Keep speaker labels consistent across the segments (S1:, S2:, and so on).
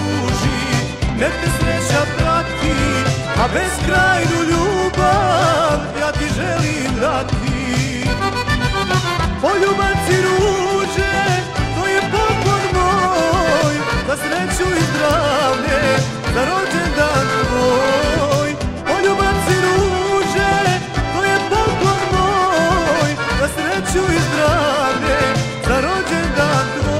S1: kruži, nek te sreća prati, a beskrajnu ljubav ja ti želim dati. Poljubac i ruže, to je poklon moj, za sreću i zdravlje, za rođendan tvoj. Poljubac i ruže, to je poklon moj, za sreću i zdravlje, za rođendan tvoj.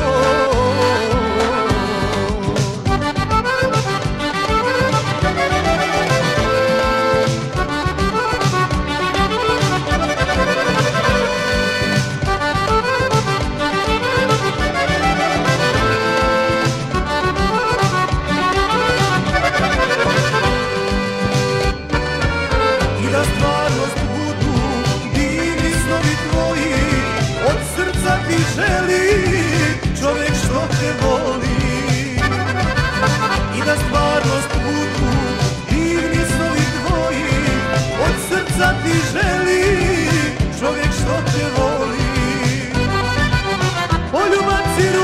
S1: Da stvarnost budu divni snovi tvoji, od srca ti želi čovjek što te voli. I da stvarnost budu divni snovi tvoji, od srca ti želi čovjek što te voli. Poljubac i